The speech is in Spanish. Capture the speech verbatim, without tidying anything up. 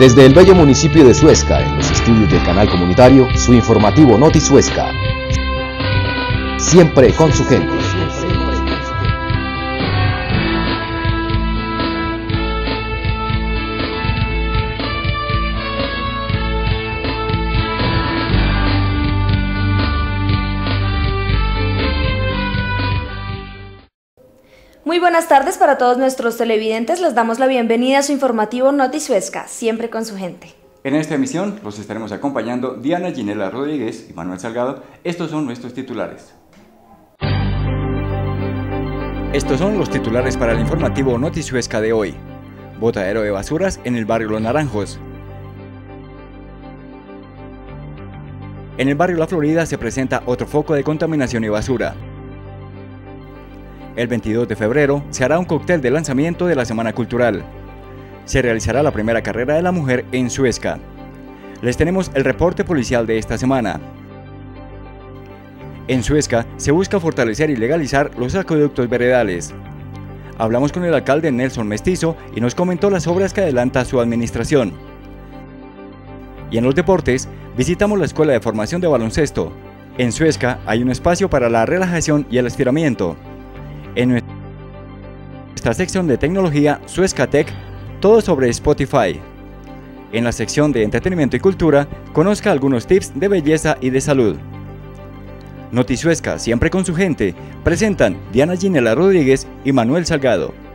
Desde el bello municipio de Suezca, en los estudios del canal comunitario, su informativo Noti Suezca. Siempre con su gente. Muy buenas tardes para todos nuestros televidentes, les damos la bienvenida a su informativo Noti Suezca, siempre con su gente. En esta emisión los estaremos acompañando Diana Ginela Rodríguez y Manuel Salgado. Estos son nuestros titulares. Estos son los titulares para el informativo Noti Suezca de hoy. Botadero de basuras en el barrio Los Naranjos. En el barrio La Florida se presenta otro foco de contaminación y basura. El veintidós de febrero se hará un cóctel de lanzamiento de la Semana Cultural. Se realizará la primera carrera de la mujer en Suezca. Les tenemos el reporte policial de esta semana. En Suezca se busca fortalecer y legalizar los acueductos veredales. Hablamos con el alcalde Nelson Mestizo y nos comentó las obras que adelanta su administración. Y en los deportes, visitamos la Escuela de Formación de Baloncesto. En Suezca hay un espacio para la relajación y el estiramiento. En nuestra sección de tecnología Suezca Tech, todo sobre Spotify. En la sección de entretenimiento y cultura, conozca algunos tips de belleza y de salud. Noti Suezca, siempre con su gente, presentan Diana Ginela Rodríguez y Manuel Salgado.